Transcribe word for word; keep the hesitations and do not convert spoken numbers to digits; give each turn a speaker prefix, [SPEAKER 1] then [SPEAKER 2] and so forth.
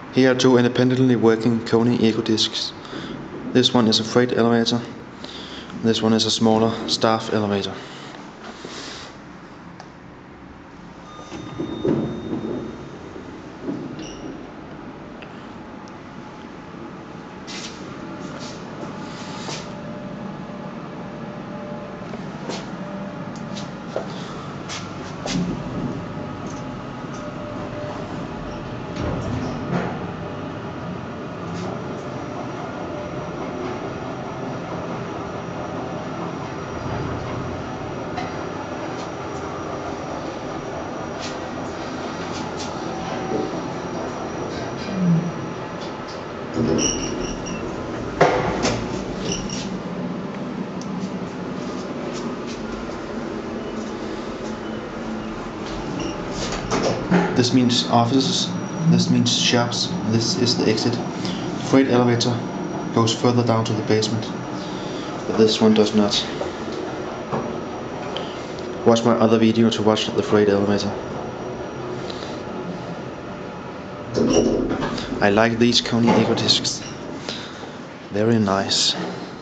[SPEAKER 1] Here are two independently working KONE EcoDiscs. This one is a freight elevator. This one is a smaller staff elevator. This means offices, this means shops, this is the exit. The freight elevator goes further down to the basement, but this one does not. Watch my other video to watch the freight elevator. I like these KONE EcoDiscs. Very nice.